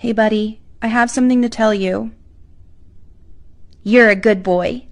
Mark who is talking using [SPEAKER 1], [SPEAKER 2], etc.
[SPEAKER 1] Hey, buddy, I have something to tell you. You're a good boy.